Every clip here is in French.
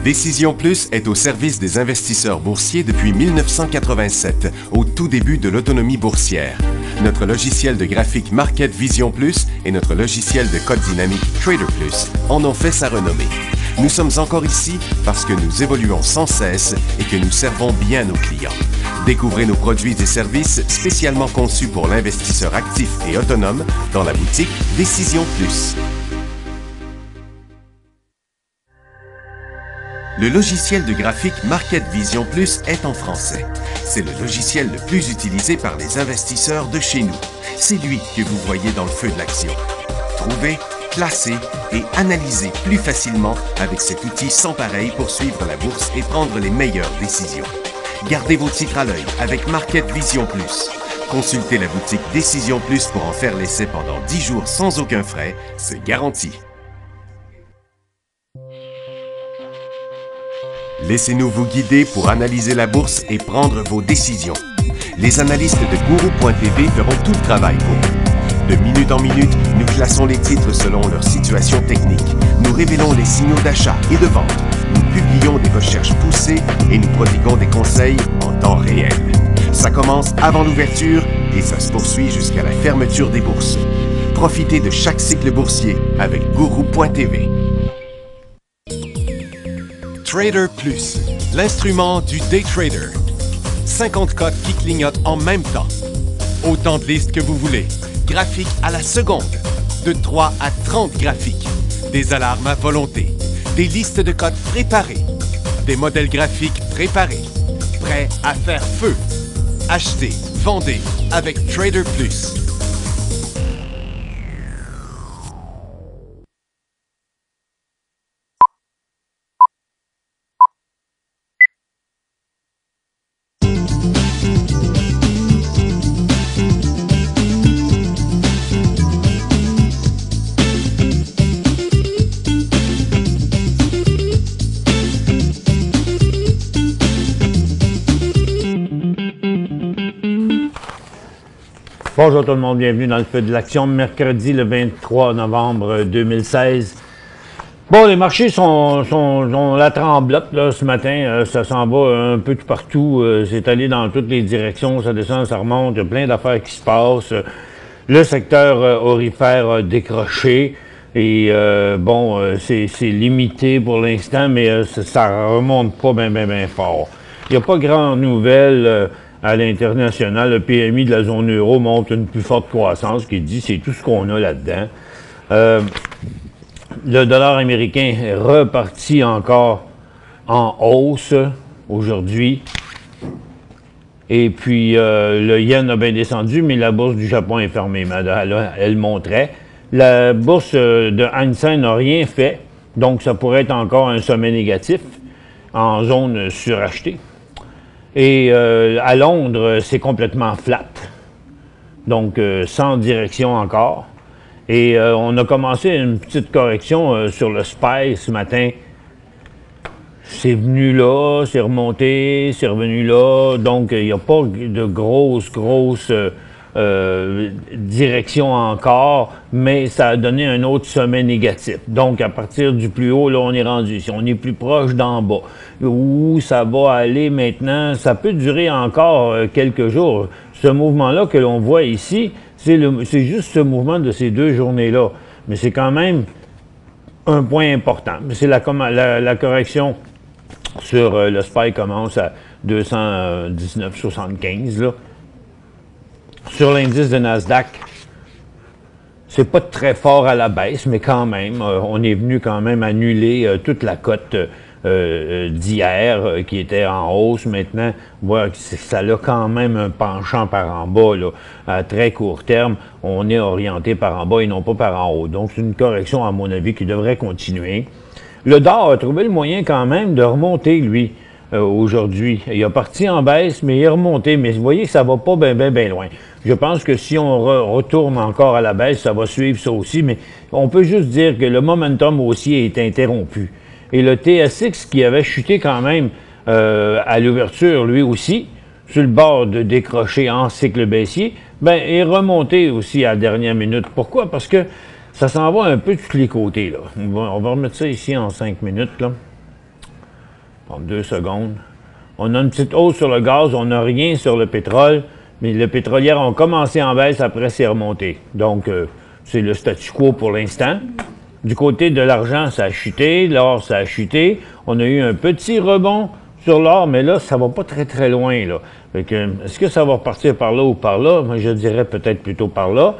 Décision Plus est au service des investisseurs boursiers depuis 1987, au tout début de l'autonomie boursière. Notre logiciel de graphique Market Vision Plus et notre logiciel de code dynamique Trader Plus en ont fait sa renommée. Nous sommes encore ici parce que nous évoluons sans cesse et que nous servons bien nos clients. Découvrez nos produits et services spécialement conçus pour l'investisseur actif et autonome dans la boutique Décision Plus. Le logiciel de graphique Market Vision Plus est en français. C'est le logiciel le plus utilisé par les investisseurs de chez nous. C'est lui que vous voyez dans le feu de l'action. Trouvez, classer et analyser plus facilement avec cet outil sans pareil pour suivre la bourse et prendre les meilleures décisions. Gardez vos titres à l'œil avec Market Vision Plus. Consultez la boutique Décision Plus pour en faire l'essai pendant 10 jours sans aucun frais, c'est garanti. Laissez-nous vous guider pour analyser la bourse et prendre vos décisions. Les analystes de Guru.tv feront tout le travail pour vous. De minute en minute, nous classons les titres selon leur situation technique. Nous révélons les signaux d'achat et de vente. Nous publions des recherches poussées et nous prodiguons des conseils en temps réel. Ça commence avant l'ouverture et ça se poursuit jusqu'à la fermeture des bourses. Profitez de chaque cycle boursier avec Guru.tv. Trader Plus, l'instrument du day trader. 50 cotes qui clignotent en même temps. Autant de listes que vous voulez. Graphiques à la seconde. De 3 à 30 graphiques. Des alarmes à volonté. Des listes de cotes préparées. Des modèles graphiques préparés. Prêts à faire feu. Achetez, vendez avec Trader Plus. Bonjour tout le monde, bienvenue dans le feu de l'action, mercredi le 23 novembre 2016. Bon, les marchés sont la tremblote là, ce matin, ça s'en va un peu tout partout, c'est allé dans toutes les directions, ça descend, ça remonte, il y a plein d'affaires qui se passent. Le secteur aurifère a décroché et c'est limité pour l'instant, mais ça remonte pas bien fort. Il n'y a pas grande nouvelle. À l'international, le PMI de la zone euro montre une plus forte croissance, qui dit c'est tout ce qu'on a là-dedans. Le dollar américain est reparti encore en hausse aujourd'hui. Et puis, le yen a bien descendu, mais la bourse du Japon est fermée. Mais elle montrait. La bourse de Hang Seng n'a rien fait, donc ça pourrait être encore un sommet négatif en zone surachetée. Et à Londres, c'est complètement flat, donc sans direction encore. Et on a commencé une petite correction sur le SPY ce matin. C'est venu là, c'est remonté, c'est revenu là, donc il n'y a pas de grosse direction encore, mais ça a donné un autre sommet négatif. Donc, à partir du plus haut, là, on est rendu ici. On est plus proche d'en bas. Où ça va aller maintenant? Ça peut durer encore quelques jours. Ce mouvement-là que l'on voit ici, c'est juste ce mouvement de ces 2 journées-là. Mais c'est quand même un point important. C'est la correction sur le SPY commence à 219,75, là. Sur l'indice de Nasdaq, c'est pas très fort à la baisse, mais quand même, on est venu quand même annuler toute la cote d'hier qui était en hausse. Maintenant, voilà, ça a quand même un penchant par en bas, là. À très court terme, on est orienté par en bas et non pas par en haut. Donc, c'est une correction, à mon avis, qui devrait continuer. Le DOR a trouvé le moyen quand même de remonter, lui. Aujourd'hui. Il est parti en baisse, mais il est remonté. Mais vous voyez que ça va pas bien loin. Je pense que si on retourne encore à la baisse, ça va suivre ça aussi. Mais on peut juste dire que le momentum haussier est interrompu. Et le TSX, qui avait chuté quand même à l'ouverture, lui aussi, sur le bord de décrocher en cycle baissier, est remonté aussi à la dernière minute. Pourquoi? Parce que ça s'en va un peu de tous les côtés, là. On va remettre ça ici en 5 minutes, là. En 2 secondes. On a une petite hausse sur le gaz, on n'a rien sur le pétrole, mais les pétrolières ont commencé en baisse, après c'est remonté. Donc, c'est le statu quo pour l'instant. Du côté de l'argent, ça a chuté, l'or, ça a chuté. On a eu un petit rebond sur l'or, mais là, ça va pas très, très loin, là. Fait que, est-ce que ça va repartir par là ou par là? Moi, je dirais peut-être plutôt par là.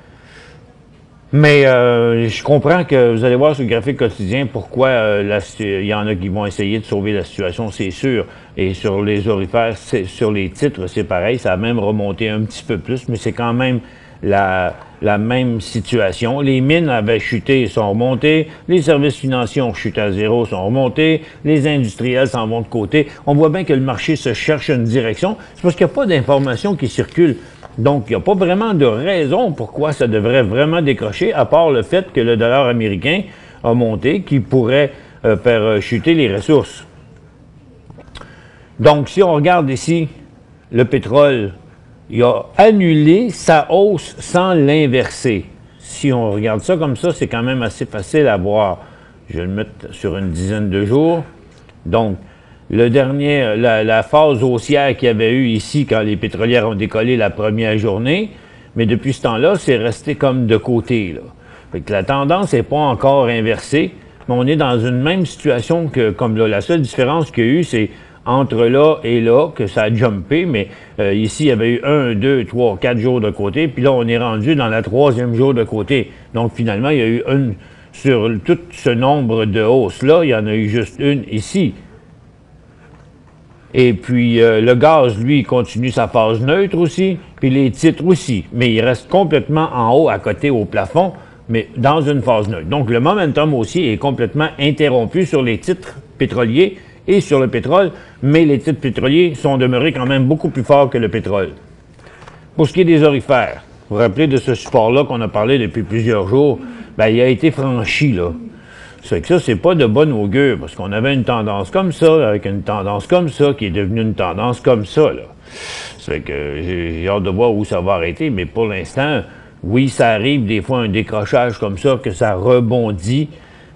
Mais je comprends que vous allez voir sur le graphique quotidien pourquoi il y en a qui vont essayer de sauver la situation, c'est sûr. Et sur les orifères, sur les titres, c'est pareil, ça a même remonté un petit peu plus, mais c'est quand même la même situation. Les mines avaient chuté, sont remontées. Les services financiers ont chuté à zéro, sont remontés. Les industriels s'en vont de côté. On voit bien que le marché se cherche une direction. C'est parce qu'il n'y a pas d'informations qui circulent. Donc, il n'y a pas vraiment de raison pourquoi ça devrait vraiment décrocher, à part le fait que le dollar américain a monté, qui pourrait faire chuter les ressources. Donc, si on regarde ici, le pétrole, il a annulé sa hausse sans l'inverser. Si on regarde ça comme ça, c'est quand même assez facile à voir. Je vais le mettre sur une dizaine de jours. Donc, le dernier, la phase haussière qu'il y avait eu ici quand les pétrolières ont décollé la première journée, mais depuis ce temps-là, c'est resté comme de côté, là. Fait que la tendance n'est pas encore inversée, mais on est dans une même situation que, comme là, la seule différence qu'il y a eu, c'est entre là et là, que ça a jumpé, mais ici, il y avait eu 1, 2, 3, 4 jours de côté, puis là, on est rendu dans la 3e jour de côté. Donc, finalement, il y a eu sur tout ce nombre de hausses-là, il y en a eu juste une ici. Et puis, le gaz, lui, continue sa phase neutre aussi, puis les titres aussi. Mais il reste complètement en haut, à côté, au plafond, mais dans une phase neutre. Donc, le momentum haussier est complètement interrompu sur les titres pétroliers et sur le pétrole, mais les titres pétroliers sont demeurés quand même beaucoup plus forts que le pétrole. Pour ce qui est des orifères, vous vous rappelez de ce support-là qu'on a parlé depuis plusieurs jours, bien, il a été franchi, là. C'est que ça, c'est pas de bon augure, parce qu'on avait une tendance comme ça, avec une tendance comme ça, qui est devenue une tendance comme ça, là. C'est que j'ai hâte de voir où ça va arrêter, mais pour l'instant, oui, ça arrive des fois un décrochage comme ça, que ça rebondit,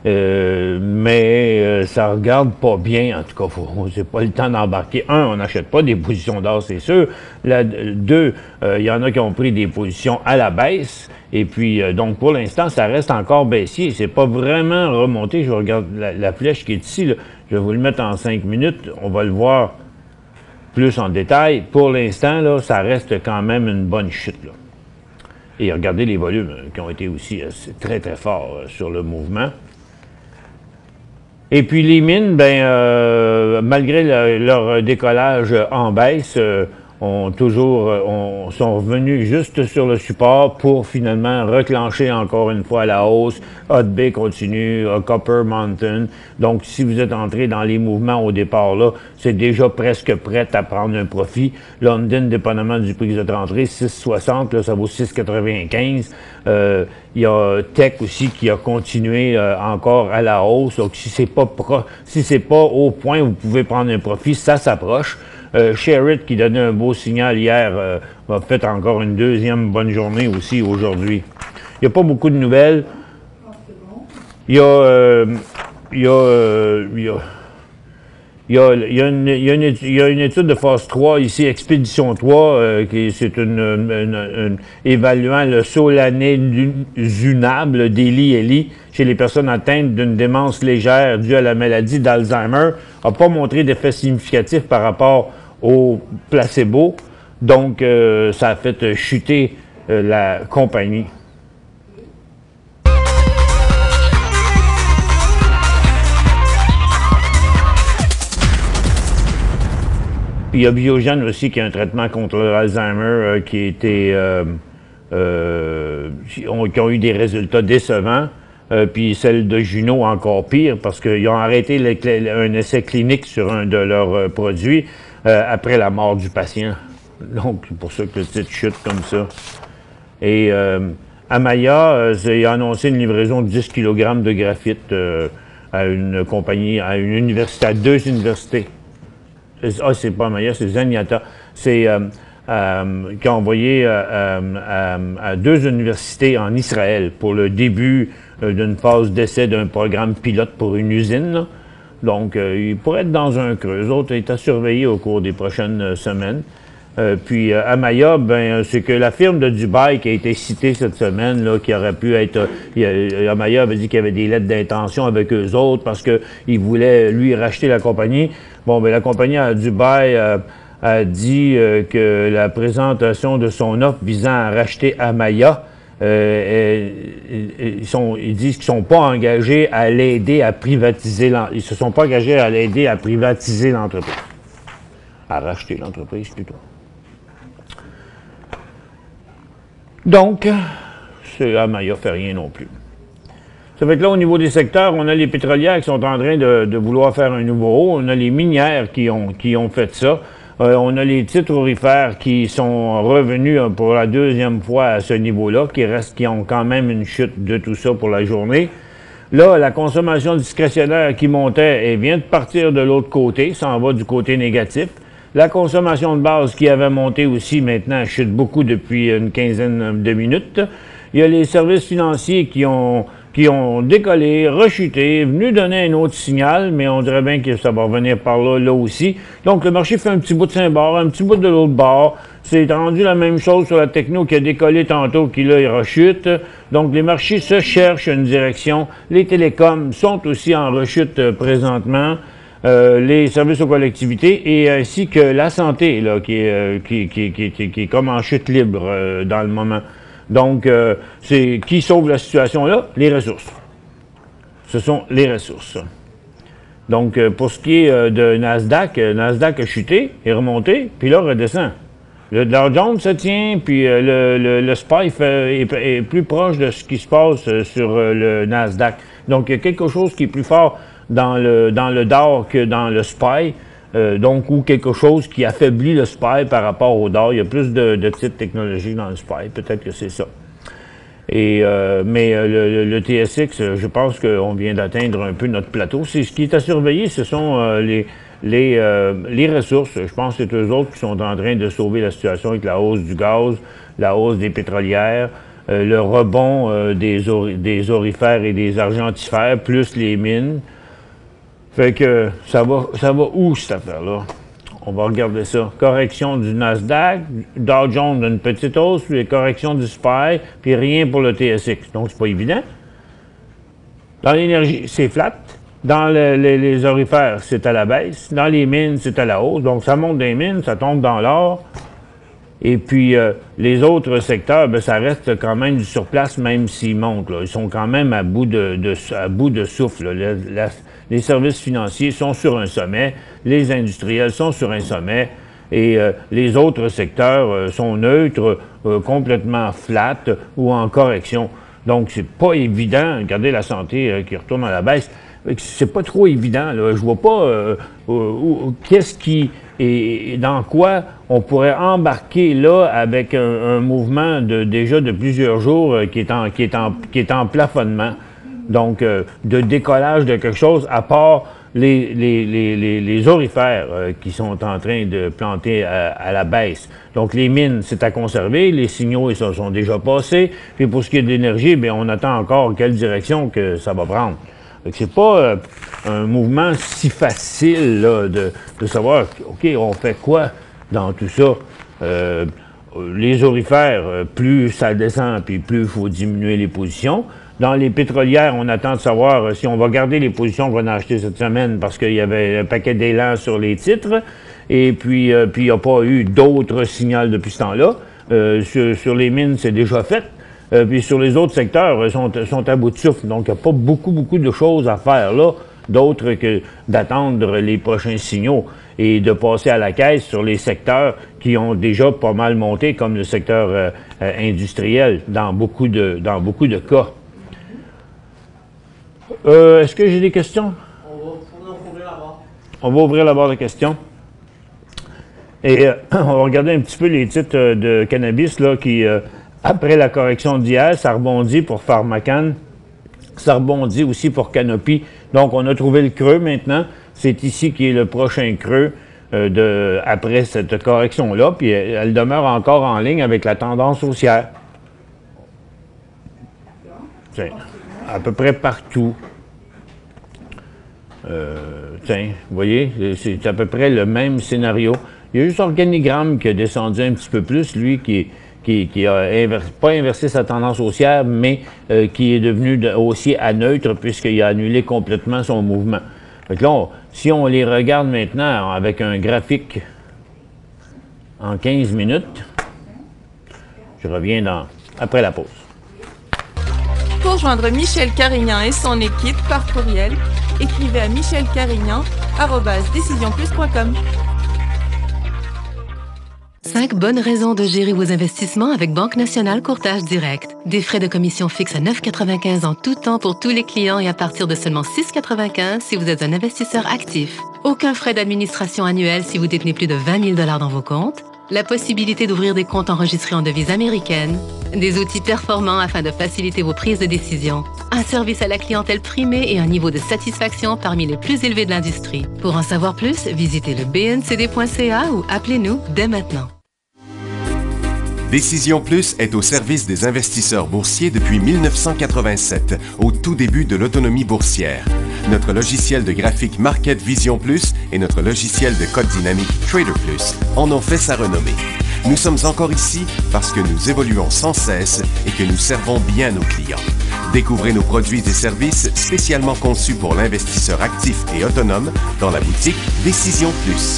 mais ça regarde pas bien, en tout cas, c'est pas le temps d'embarquer. On n'achète pas des positions d'or, c'est sûr. Deux, il y en a qui ont pris des positions à la baisse, et puis, donc, pour l'instant, ça reste encore baissier. C'est pas vraiment remonté. Je regarde la flèche qui est ici, là. Je vais vous le mettre en 5 minutes. On va le voir plus en détail. Pour l'instant, là, ça reste quand même une bonne chute, là. Et regardez les volumes qui ont été aussi très, très forts sur le mouvement. Et puis les mines, malgré leur décollage en baisse, sont revenus juste sur le support pour finalement reclencher encore une fois la hausse. Hot Bay continue, Copper Mountain. Donc, si vous êtes entré dans les mouvements au départ, là, c'est déjà presque prêt à prendre un profit. London, dépendamment du prix que vous êtes rentré, 6,60, là, ça vaut 6,95. Il y a Tech aussi qui a continué encore à la hausse. Donc, si c'est pas au point où vous pouvez prendre un profit, ça s'approche. Sherritt, qui donnait un beau signal hier, a fait encore une deuxième bonne journée aussi aujourd'hui. Il n'y a pas beaucoup de nouvelles. Il y a une étude de phase 3 ici, Expédition 3, c'est évaluant le solanézumab, DELI, chez les personnes atteintes d'une démence légère due à la maladie d'Alzheimer, n'a pas montré d'effet significatif par rapport au placebo. Donc, ça a fait chuter la compagnie. Puis il y a Biogen aussi qui a un traitement contre l'Alzheimer qui ont eu des résultats décevants. Puis celle de Juno encore pire parce qu'ils ont arrêté un essai clinique sur un de leurs produits après la mort du patient. Donc, c'est pour ça que le titre chute comme ça. Et Amaya a annoncé une livraison de 10 kg de graphite à une compagnie, à une université, à 2 universités. C'est pas Amaya, c'est Zenyatta. C'est qui a envoyé à 2 universités en Israël pour le début d'une phase d'essai d'un programme pilote pour une usine, là. Donc, il pourrait être dans un creux. Eux autres est à surveiller au cours des prochaines semaines. Puis Amaya, ben, c'est que la firme de Dubaï qui a été citée cette semaine, là, qui aurait pu être... Amaya avait dit qu'il y avait des lettres d'intention avec eux autres parce qu'il voulait, lui, racheter la compagnie. Bon, ben la compagnie à Dubaï a dit que la présentation de son offre visant à racheter Amaya, ils disent qu'ils ne sont pas engagés à l'aider à privatiser ils se sont pas engagés à l'aider à privatiser l'entreprise. À racheter l'entreprise, plutôt. Donc, Amaya ne fait rien non plus. Ça fait que là, au niveau des secteurs, on a les pétrolières qui sont en train de vouloir faire un nouveau haut. On a les minières qui ont fait ça. On a les titres aurifères qui sont revenus pour la deuxième fois à ce niveau-là, qui ont quand même une chute de tout ça pour la journée. Là, la consommation discrétionnaire qui montait, elle vient de partir de l'autre côté, ça en va du côté négatif. La consommation de base qui avait monté aussi, maintenant, chute beaucoup depuis une quinzaine de minutes. Il y a les services financiers qui ont décollé, rechuté, venu donner un autre signal, mais on dirait bien que ça va revenir par là aussi. Donc, le marché fait un petit bout de Saint-Bord, un petit bout de l'autre bord. C'est rendu la même chose sur la techno qui a décollé tantôt, qui là, il rechute. Donc, les marchés se cherchent une direction. Les télécoms sont aussi en rechute présentement. Les services aux collectivités et ainsi que la santé, là, qui est comme en chute libre dans le moment. Donc, c'est qui sauve la situation là? Les ressources. Ce sont les ressources. Donc, pour ce qui est de Nasdaq, Nasdaq a chuté, est remonté, puis là, redescend. Le Dow Jones se tient, puis le SPY est plus proche de ce qui se passe sur le Nasdaq. Donc, il y a quelque chose qui est plus fort dans le Dow que dans le SPY. Donc, ou quelque chose qui affaiblit le SPY par rapport au Dow. Il y a plus de titres technologiques dans le SPY. Peut-être que c'est ça. Et, mais le TSX, je pense qu'on vient d'atteindre un peu notre plateau. Ce qui est à surveiller, ce sont les ressources. Je pense que c'est eux autres qui sont en train de sauver la situation avec la hausse du gaz, la hausse des pétrolières, le rebond des aurifères et des argentifères, plus les mines. Fait que ça va où cette affaire-là? On va regarder ça. Correction du Nasdaq, Dow Jones une petite hausse, puis correction du SPY, puis rien pour le TSX. Donc, c'est pas évident. Dans l'énergie, c'est flat. Dans les aurifères, c'est à la baisse. Dans les mines, c'est à la hausse. Donc, ça monte dans les mines, ça tombe dans l'or. Et puis, les autres secteurs, ben, ça reste quand même du surplace, même s'ils montent. Là. Ils sont quand même à bout de souffle. Les services financiers sont sur un sommet, les industriels sont sur un sommet, et les autres secteurs sont neutres, complètement flat ou en correction. Donc, c'est pas évident. Regardez la santé qui retourne à la baisse. C'est pas trop évident. Là. Je vois pas qu'est-ce qui et dans quoi on pourrait embarquer là avec un mouvement déjà de plusieurs jours qui est en plafonnement. Donc, de décollage de quelque chose, à part les aurifères qui sont en train de planter à la baisse. Donc, les mines, c'est à conserver. Les signaux, ils sont déjà passés. Puis, pour ce qui est de l'énergie, bien, on attend encore quelle direction que ça va prendre. C'est pas un mouvement si facile là, de savoir, OK, on fait quoi dans tout ça? Les aurifères, plus ça descend, puis plus il faut diminuer les positions. Dans les pétrolières, on attend de savoir si on va garder les positions qu'on a achetées cette semaine parce qu'il y avait un paquet d'élan sur les titres. Et puis il n'y a pas eu d'autres signaux depuis ce temps-là. Sur les mines, c'est déjà fait. Puis sur les autres secteurs, sont à bout de souffle. Donc, il n'y a pas beaucoup de choses à faire là, d'autres que d'attendre les prochains signaux et de passer à la caisse sur les secteurs qui ont déjà pas mal monté, comme le secteur industriel, dans beaucoup de cas. Est-ce que j'ai des questions? On va ouvrir la barre de questions. Et on va regarder un petit peu les titres de cannabis là, qui... après la correction d'hier, ça rebondit pour Pharmacan, ça rebondit aussi pour Canopy. Donc, on a trouvé le creux maintenant. C'est ici qui est le prochain creux après cette correction-là. Puis, elle demeure encore en ligne avec la tendance haussière. C'est à peu près partout. Tiens, vous voyez, c'est à peu près le même scénario. Il y a juste Organigramme qui a descendu un petit peu plus, lui, qui a pas inversé sa tendance haussière, mais qui est devenu haussier à neutre puisqu'il a annulé complètement son mouvement. Fait que là, si on les regarde maintenant avec un graphique en 15 minutes, je reviens après la pause. Pour joindre Michel Carignan et son équipe par courriel, écrivez à michelcarignan@decisionplus.com. 5 bonnes raisons de gérer vos investissements avec Banque Nationale Courtage Direct. Des frais de commission fixes à 9,95 en tout temps pour tous les clients et à partir de seulement 6,95 si vous êtes un investisseur actif. Aucun frais d'administration annuel si vous détenez plus de 20 000 $ dans vos comptes. La possibilité d'ouvrir des comptes enregistrés en devise américaine. Des outils performants afin de faciliter vos prises de décision. Un service à la clientèle primé et un niveau de satisfaction parmi les plus élevés de l'industrie. Pour en savoir plus, visitez le bncd.ca ou appelez-nous dès maintenant. Décision Plus est au service des investisseurs boursiers depuis 1987, au tout début de l'autonomie boursière. Notre logiciel de graphique Market Vision Plus et notre logiciel de code dynamique Trader Plus en ont fait sa renommée. Nous sommes encore ici parce que nous évoluons sans cesse et que nous servons bien nos clients. Découvrez nos produits et services spécialement conçus pour l'investisseur actif et autonome dans la boutique Décision Plus.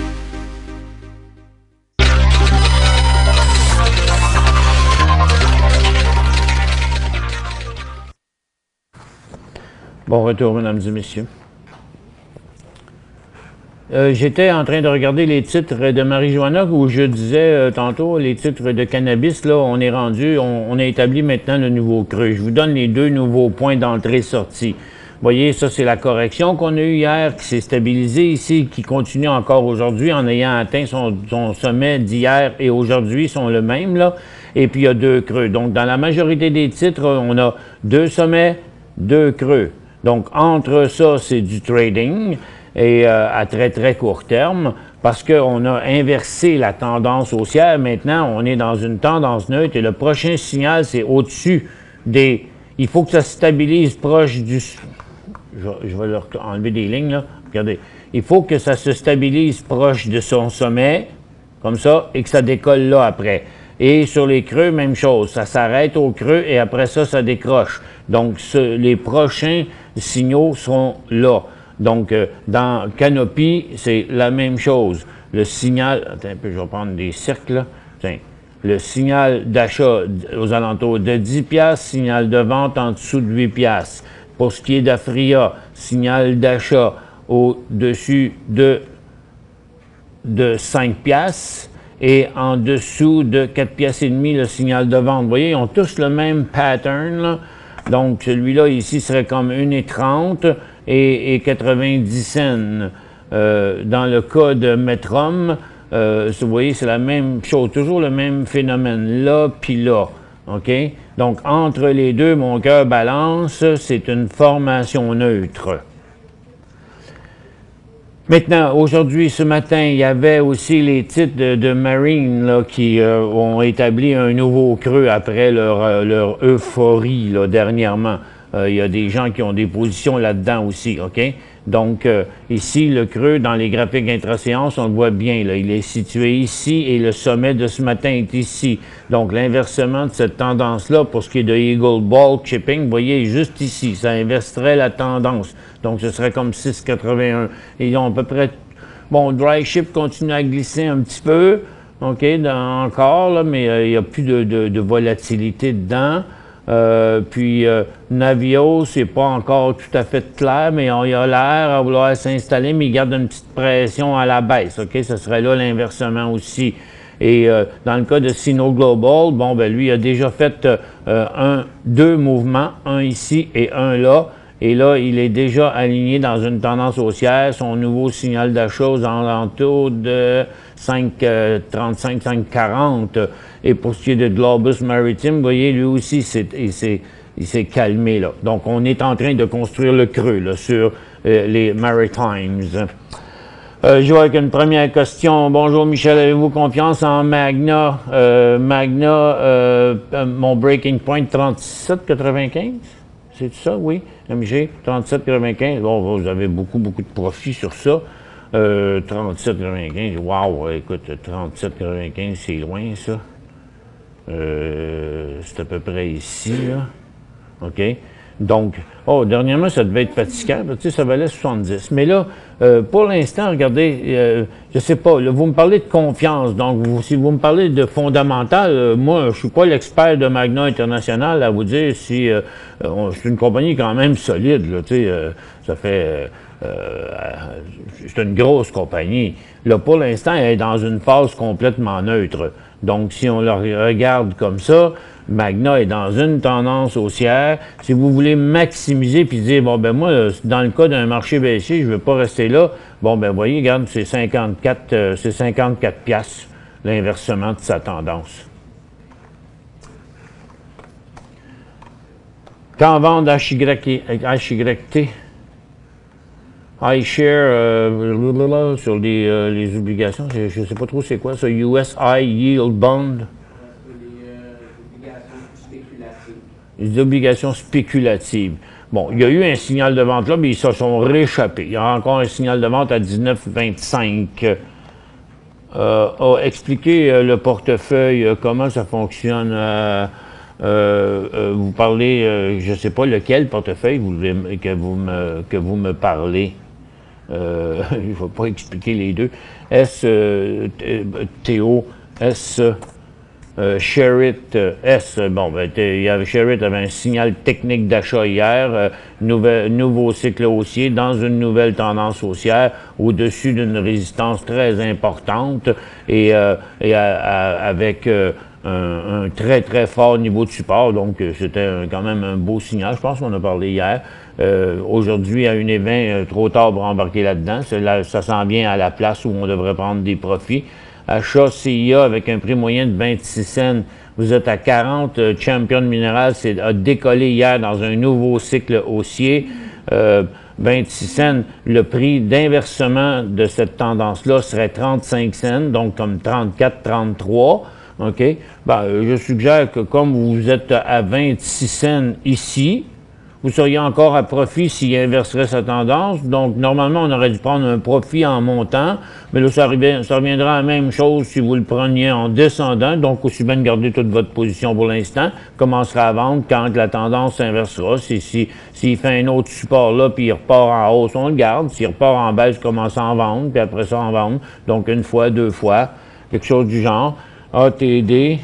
Bon retour, mesdames et messieurs. J'étais en train de regarder les titres de marijuana où je disais tantôt, les titres de cannabis, là, on est rendu, on a établi maintenant le nouveau creux. Je vous donne les deux nouveaux points d'entrée-sortie. Vous voyez, ça, c'est la correction qu'on a eue hier, qui s'est stabilisée ici, qui continue encore aujourd'hui en ayant atteint son sommet d'hier et aujourd'hui sont le même, là. Et puis, il y a deux creux. Donc, dans la majorité des titres, on a deux sommets, deux creux. Donc, entre ça, c'est du trading et à très, très court terme parce qu'on a inversé la tendance haussière. Maintenant, on est dans une tendance neutre et le prochain signal, c'est au-dessus des... Il faut que ça se stabilise proche du... Je vais leur enlever des lignes, là. Regardez. Il faut que ça se stabilise proche de son sommet, comme ça, et que ça décolle là après. Et sur les creux, même chose. Ça s'arrête au creux et après ça, ça décroche. Donc, les prochains signaux seront là. Donc, dans Canopy, c'est la même chose. Le signal... Attends un peu, je vais prendre des cercles, là. Tiens. Le signal d'achat aux alentours de 10 $, signal de vente en dessous de 8 $. Pour ce qui est d'Afria, signal d'achat au-dessus de 5 $ et en dessous de 4,5 $, le signal de vente. Vous voyez, ils ont tous le même pattern, là. Donc, celui-là, ici, serait comme 1,30 et 90 cents. Dans le cas de Metrum, vous voyez, c'est la même chose, toujours le même phénomène, là puis là. OK? Donc, entre les deux, mon cœur balance, c'est une formation neutre. Maintenant, aujourd'hui, ce matin, il y avait aussi les titres de Marine là, qui ont établi un nouveau creux après leur euphorie là, dernièrement. Il y a des gens qui ont des positions là-dedans aussi, OK? Donc, ici, le creux dans les graphiques intra-séance, on le voit bien, là, il est situé ici et le sommet de ce matin est ici. Donc, l'inversement de cette tendance-là, pour ce qui est de Eagle Ball Chipping, vous voyez, juste ici, ça inverserait la tendance. Donc, ce serait comme 6,81. Et ils ont à peu près... Bon, Dry Ship continue à glisser un petit peu, OK, encore, là, mais il n'y a plus de volatilité dedans. Puis Navio, c'est pas encore tout à fait clair, mais il a l'air à vouloir s'installer, mais il garde une petite pression à la baisse, OK? Ce serait là l'inversement aussi. Et dans le cas de Sino Global, bon, ben lui, il a déjà fait deux mouvements, un ici et un là. Et là, il est déjà aligné dans une tendance haussière. Son nouveau signal d'achat aux alentours de 5,35, 5,40. Et pour ce qui est de Globus Maritime, vous voyez, lui aussi, il s'est calmé, là. Donc, on est en train de construire le creux, là, sur les Maritimes. Je vois avec une première question. Bonjour, Michel. Avez-vous confiance en Magna? Magna, mon breaking point, 37,95? C'est ça, oui. MG, 37,95. Bon, vous avez beaucoup de profit sur ça. 37,95. Wow, écoute, 37,95, c'est loin, ça. C'est à peu près ici, là. OK? Donc, dernièrement, ça devait être fatigant, tu sais, ça valait 70. Mais là, pour l'instant, regardez, je sais pas, là, vous me parlez de confiance, donc si vous me parlez de fondamental, moi, je suis pas l'expert de Magna International à vous dire si c'est une compagnie quand même solide, là, tu sais, ça fait... c'est une grosse compagnie. Là, pour l'instant, elle est dans une phase complètement neutre. Donc, si on la regarde comme ça, Magna est dans une tendance haussière. Si vous voulez maximiser puis dire, bon, ben moi, dans le cas d'un marché baissier, je ne veux pas rester là, bon, ben voyez, regarde, c'est 54 piastres, l'inversement de sa tendance. Quand vendre HYT, iShare sur les obligations, je ne sais pas trop c'est quoi ça, US High Yield Bond. Les obligations spéculatives. Bon, il y a eu un signal de vente là, mais ils se sont réchappés. Il y a encore un signal de vente à 19,25. Expliquez le portefeuille, comment ça fonctionne. Vous parlez, je ne sais pas lequel portefeuille que vous me parlez. Il ne faut pas expliquer les deux. Théo, Sherritt S. Bon, ben, Sherritt avait un signal technique d'achat hier, nouveau cycle haussier dans une nouvelle tendance haussière au-dessus d'une résistance très importante et avec un très, très fort niveau de support. Donc, c'était quand même un beau signal. Je pense qu'on a parlé hier. Aujourd'hui, à 1,20, trop tard pour embarquer là-dedans. Ça s'en vient à la place où on devrait prendre des profits. Achat CIA avec un prix moyen de 26 cents. Vous êtes à 40. Champion Mineral a décollé hier dans un nouveau cycle haussier. 26 cents. Le prix d'inversement de cette tendance-là serait 35 cents, donc comme 34, 33. OK? Ben, je suggère que comme vous êtes à 26 cents ici, vous seriez encore à profit s'il inverserait sa tendance. Donc, normalement, on aurait dû prendre un profit en montant, mais là, ça reviendra à la même chose si vous le preniez en descendant. Donc, aussi bien de garder toute votre position pour l'instant. Commencera à vendre quand la tendance s'inversera. S'il fait un autre support là, puis il repart en hausse, on le garde. S'il repart en baisse, commence à en vendre, puis après ça, en vendre. Donc, une fois, deux fois, quelque chose du genre. ATD.B.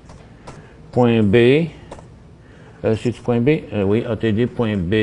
C'est-tu point B? Oui, ATD.B.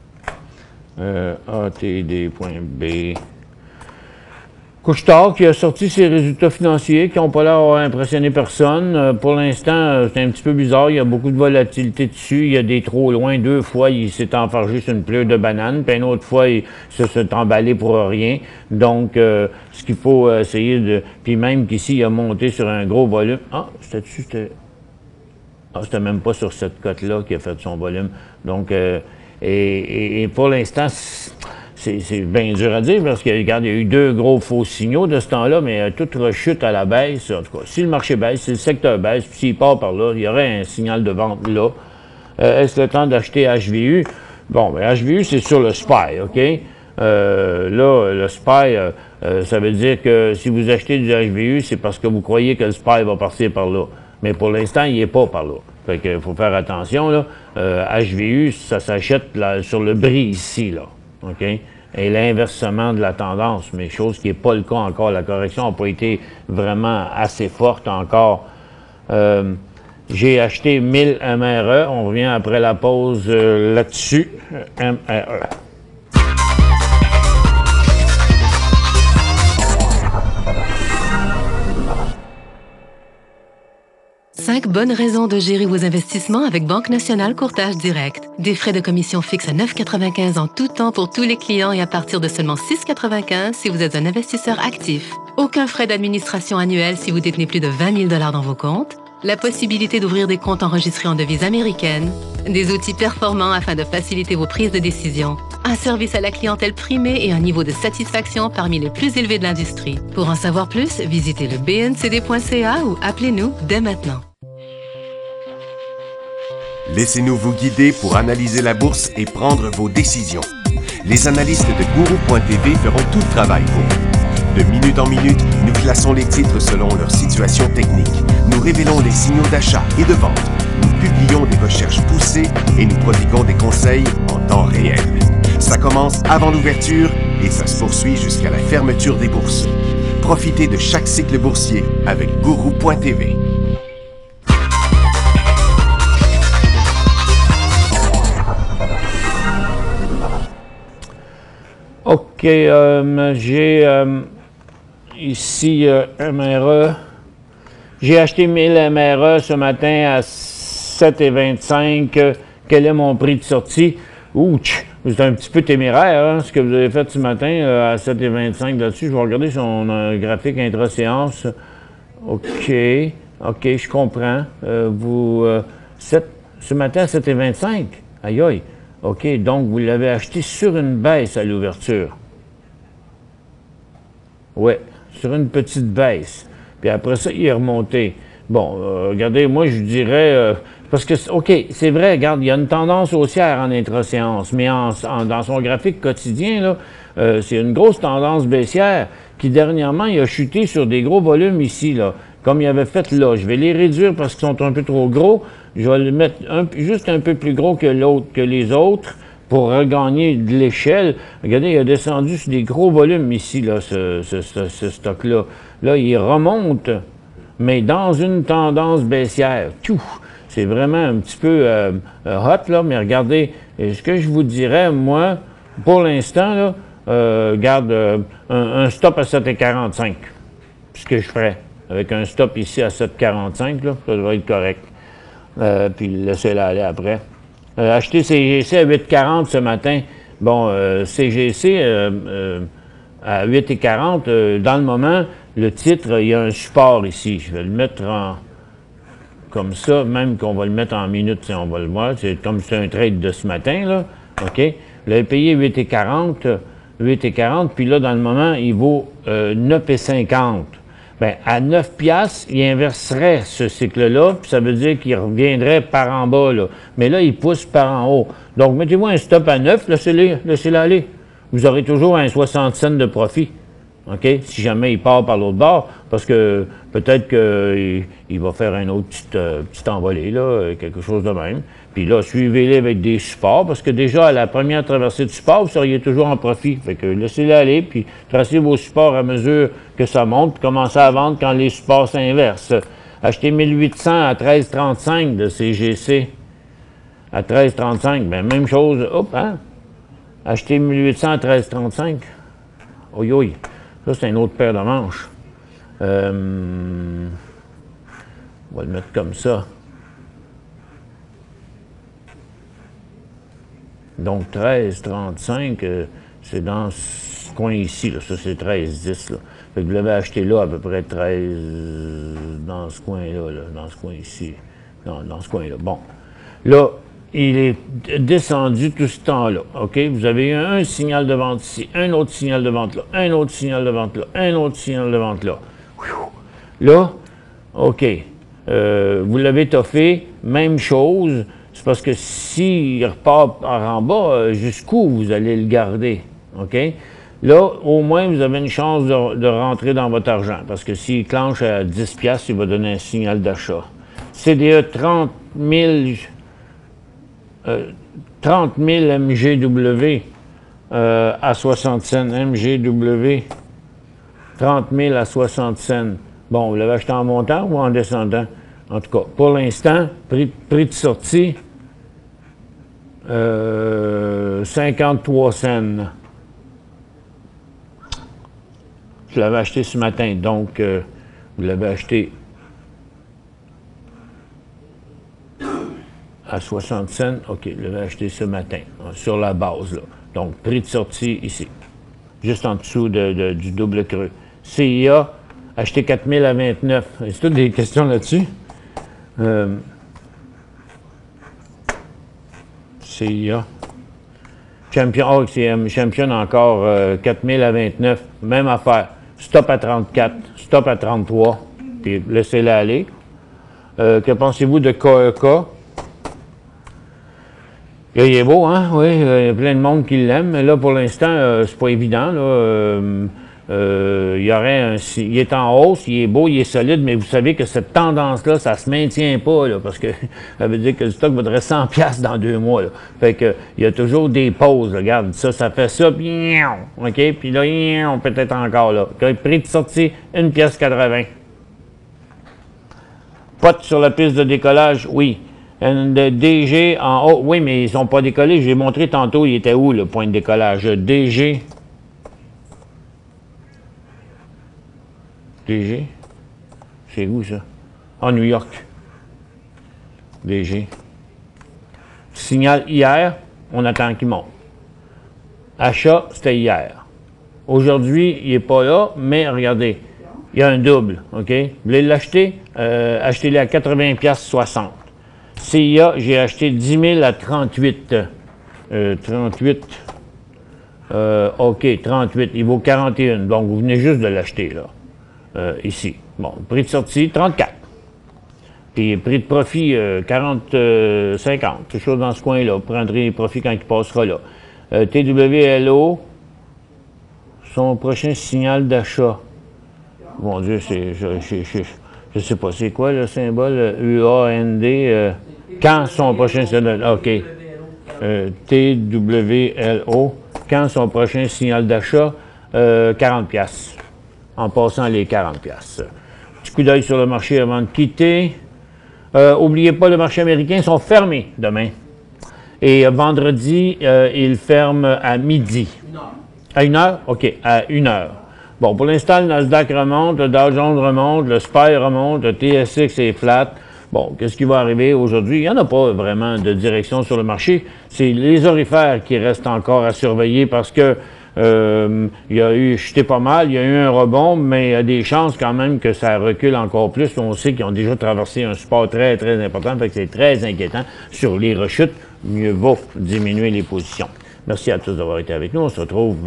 ATD.B. Couche-Tard qui a sorti ses résultats financiers qui n'ont pas l'air d'avoir impressionné personne. Pour l'instant, c'est un petit peu bizarre. Il y a beaucoup de volatilité dessus. Il y a des trop loin. 2 fois, il s'est enfargé sur une pleure de banane. Puis une autre fois, il se s'est emballé pour rien. Donc, ce qu'il faut essayer de... Puis même qu'ici, il a monté sur un gros volume. C'était même pas sur cette cote-là qu'il a fait son volume. Donc, et pour l'instant, c'est bien dur à dire parce que, regarde, il y a eu 2 gros faux signaux de ce temps-là, mais toute rechute à la baisse. En tout cas, si le marché baisse, si le secteur baisse, puis s'il part par là, il y aurait un signal de vente là. Est-ce le temps d'acheter HVU? Bon, bien, HVU, c'est sur le SPY, OK? Là, le SPY, ça veut dire que si vous achetez du HVU, c'est parce que vous croyez que le SPY va partir par là. Mais pour l'instant, il n'est pas par là. Fait qu'il faut faire attention, là. HVU, ça s'achète sur le bris ici, là. OK? Et l'inversement de la tendance, mais chose qui n'est pas le cas encore. La correction n'a pas été vraiment assez forte encore. J'ai acheté 1000 MRE. On revient après la pause là-dessus. MRE. 5 bonnes raisons de gérer vos investissements avec Banque Nationale Courtage Direct. Des frais de commission fixes à 9,95 en tout temps pour tous les clients et à partir de seulement 6,95 si vous êtes un investisseur actif. Aucun frais d'administration annuel si vous détenez plus de 20 000 $ dans vos comptes. La possibilité d'ouvrir des comptes enregistrés en devise américaine. Des outils performants afin de faciliter vos prises de décision. Un service à la clientèle primé et un niveau de satisfaction parmi les plus élevés de l'industrie. Pour en savoir plus, visitez le bncd.ca ou appelez-nous dès maintenant. Laissez-nous vous guider pour analyser la bourse et prendre vos décisions. Les analystes de Guru.tv feront tout le travail pour vous. De minute en minute, nous classons les titres selon leur situation technique. Nous révélons les signaux d'achat et de vente. Nous publions des recherches poussées et nous prodiguons des conseils en temps réel. Ça commence avant l'ouverture et ça se poursuit jusqu'à la fermeture des bourses. Profitez de chaque cycle boursier avec Guru.tv. OK, j'ai ici MRE. J'ai acheté 1000 MRE ce matin à 7,25. Quel est mon prix de sortie? Ouch! C'est un petit peu téméraire, hein, ce que vous avez fait ce matin à 7,25 là-dessus. Je vais regarder son graphique intra-séance. OK, je comprends. Ce matin à 7,25? Aïe aïe. OK, donc vous l'avez acheté sur une baisse à l'ouverture. Oui, sur une petite baisse. Puis après ça, il est remonté. Bon, regardez, moi je dirais... parce que, OK, c'est vrai, regarde, il y a une tendance haussière en intra-séance, mais dans son graphique quotidien, là, c'est une grosse tendance baissière qui, dernièrement, il a chuté sur des gros volumes ici, là, comme il avait fait là. Je vais les réduire parce qu'ils sont un peu trop gros. Je vais le mettre juste un peu plus gros que les autres pour regagner de l'échelle. Regardez, il a descendu sur des gros volumes ici, là, ce stock-là. Là, il remonte, mais dans une tendance baissière. C'est vraiment un petit peu hot, là, mais regardez, ce que je vous dirais, moi, pour l'instant, là, garde un stop à 7,45. Ce que je ferais. Avec un stop ici à 7,45, là, ça devrait être correct. Puis laissez-la aller après. Acheter CGC à 8,40 ce matin. Bon, CGC à 8,40, dans le moment, le titre, il y a un support ici. Je vais le mettre comme ça, même qu'on va le mettre en minutes, si on va le voir. C'est comme c'est un trade de ce matin, là. OK? Vous l'avez payé 8,40, puis là, dans le moment, il vaut 9,50. Bien, à 9 piastres, il inverserait ce cycle-là, puis ça veut dire qu'il reviendrait par en bas, là. Mais là, il pousse par en haut. Donc, mettez-vous un stop à 9, laissez-le aller. Vous aurez toujours un 60 cents de profit. OK? Si jamais il part par l'autre bord, parce que peut-être qu'il va faire un autre petit envolée, là, quelque chose de même. Puis là, suivez-les avec des supports, parce que déjà, à la première traversée de support, vous seriez toujours en profit. Fait que laissez-les aller, puis tracez vos supports à mesure que ça monte, puis commencez à vendre quand les supports s'inversent. Achetez 1800 à 13,35 de CGC. À 13,35, bien, même chose. Hop, hein? Achetez 1800 à 13,35. Oi, oi. Ça, c'est une autre paire de manches. On va le mettre comme ça. Donc, 13,35, c'est dans ce coin ici, là. Ça, c'est 13,10, là. Fait que vous l'avez acheté là, à peu près 13, dans ce coin-là, là, dans ce coin ici. Non, dans ce coin-là. Bon. Là, il est descendu tout ce temps-là, OK? Vous avez eu un signal de vente ici, un autre signal de vente là, un autre signal de vente là, un autre signal de vente là. Là, OK, vous l'avez toffé, même chose, c'est parce que s'il repart par en bas, jusqu'où vous allez le garder, OK? Là, au moins, vous avez une chance de rentrer dans votre argent, parce que s'il clenche à 10 piastres, il va donner un signal d'achat. CDE 30 000 MGW à 60 cents. MGW, 30 000 à 60 cents. Bon, vous l'avez acheté en montant ou en descendant? En tout cas, pour l'instant, prix de sortie, 53 cents. Je l'avais acheté ce matin, donc vous l'avez acheté à 60 cents. OK, je l'avais acheté ce matin, sur la base, là. Donc, prix de sortie ici, juste en dessous du double creux. CIA, acheté 4000 à 29. C'est toutes des questions là-dessus. CIA. Champion, Champion encore 4000 à 29. Même affaire. Stop à 34, stop à 33. Puis laissez-la aller. Que pensez-vous de KEK? Il est beau, hein? Oui, il y a plein de monde qui l'aime, mais là, pour l'instant, c'est pas évident, là. Il est en hausse, il est beau, il est solide, mais vous savez que cette tendance-là, ça se maintient pas, là, parce que ça veut dire que le stock vaudrait 100 $ dans 2 mois, là. Fait que, il y a toujours des pauses, là. Regarde, ça fait ça, puis OK, puis là, peut-être encore, là. Prix de sortie, 1,80 $. Potes sur la piste de décollage, oui. DG en haut, oui, mais ils sont pas décollés. J'ai montré tantôt, il était où, le point de décollage? DG, c'est où ça? En New York. DG. Signal hier, on attend qu'il monte. Achat, c'était hier. Aujourd'hui, il n'est pas là, mais regardez, il y a un double, OK? Vous voulez l'acheter? Achetez-le à 80,60 $. CIA, j'ai acheté 10 000 à 38. 38. OK, 38. Il vaut 41. Donc, vous venez juste de l'acheter, là. Ici. Bon, prix de sortie, 34. Puis, prix de profit, 40, 50. Quelque chose dans ce coin-là. Vous prendrez les profits quand il passera là. TWLO, son prochain signal d'achat. Mon Dieu, je sais pas, c'est quoi le symbole UAND? Quand son prochain signal OK. TWLO, quand son prochain signal d'achat? 40 $. En passant les 40 $. Petit coup d'œil sur le marché avant de quitter. N'oubliez pas, le marché américain sont fermés demain. Et vendredi, ils ferment à midi. À 1 heure? OK, à 1 heure. Bon, pour l'instant, le Nasdaq remonte, le Dow Jones remonte, le SPY remonte, le TSX est flat. Bon, qu'est-ce qui va arriver aujourd'hui? Il n'y en a pas vraiment de direction sur le marché. C'est les orifères qui restent encore à surveiller parce que il y a eu, jeté pas mal, il y a eu un rebond, mais il y a des chances quand même que ça recule encore plus. On sait qu'ils ont déjà traversé un support très, très important, fait que c'est très inquiétant. Sur les rechutes, mieux vaut diminuer les positions. Merci à tous d'avoir été avec nous. On se retrouve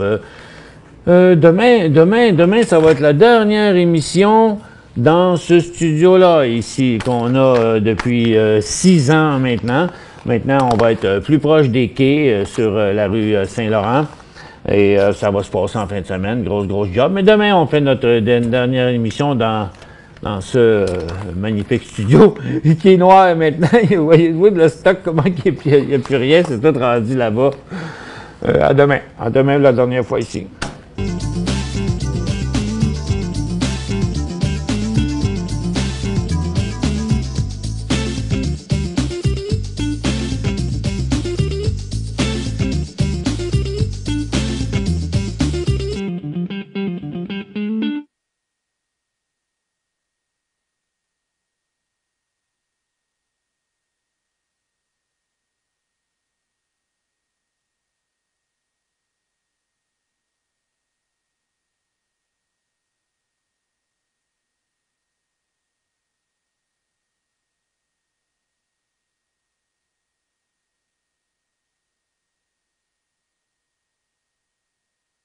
demain, ça va être la dernière émission dans ce studio-là, ici, qu'on a depuis 6 ans maintenant. Maintenant, on va être plus proche des quais sur la rue Saint-Laurent. Et ça va se passer en fin de semaine. Grosse job. Mais demain, on fait notre dernière émission dans ce magnifique studio qui est noir maintenant. Vous voyez le stock, comment il n'y a plus rien. C'est tout rendu là-bas. À demain. À demain, la dernière fois ici.